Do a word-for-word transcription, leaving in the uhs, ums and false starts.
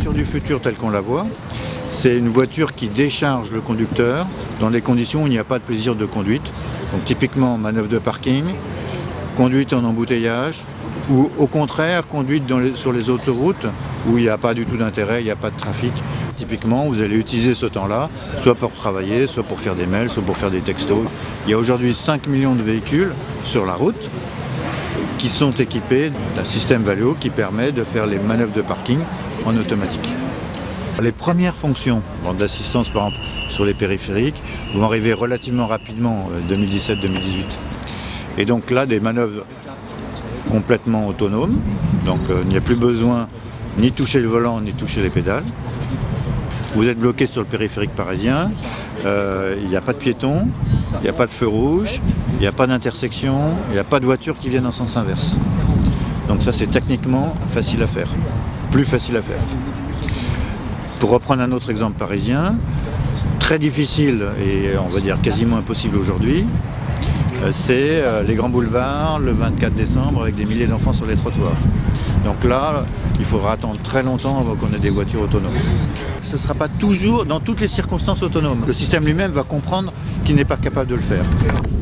voiture du futur telle qu'on la voit, c'est une voiture qui décharge le conducteur dans des conditions où il n'y a pas de plaisir de conduite. Donc typiquement manœuvre de parking, conduite en embouteillage, ou au contraire conduite dans les, sur les autoroutes où il n'y a pas du tout d'intérêt, il n'y a pas de trafic. Typiquement, vous allez utiliser ce temps-là, soit pour travailler, soit pour faire des mails, soit pour faire des textos. Il y a aujourd'hui cinq millions de véhicules sur la route qui sont équipés d'un système Valeo qui permet de faire les manœuvres de parking en automatique. Les premières fonctions d'assistance, par exemple, sur les périphériques vont arriver relativement rapidement, deux mille dix-sept deux mille dix-huit. Et donc là, des manœuvres complètement autonomes, donc euh, il n'y a plus besoin ni toucher le volant, ni toucher les pédales. Vous êtes bloqué sur le périphérique parisien, euh, il n'y a pas de piétons, il n'y a pas de feu rouge, il n'y a pas d'intersection, il n'y a pas de voitures qui viennent en sens inverse. Donc ça, c'est techniquement facile à faire, plus facile à faire. Pour reprendre un autre exemple parisien, très difficile et on va dire quasiment impossible aujourd'hui, c'est les grands boulevards le vingt-quatre décembre avec des milliers d'enfants sur les trottoirs. Donc là, il faudra attendre très longtemps avant qu'on ait des voitures autonomes. Ce ne sera pas toujours dans toutes les circonstances autonome. Le système lui-même va comprendre qu'il n'est pas capable de le faire.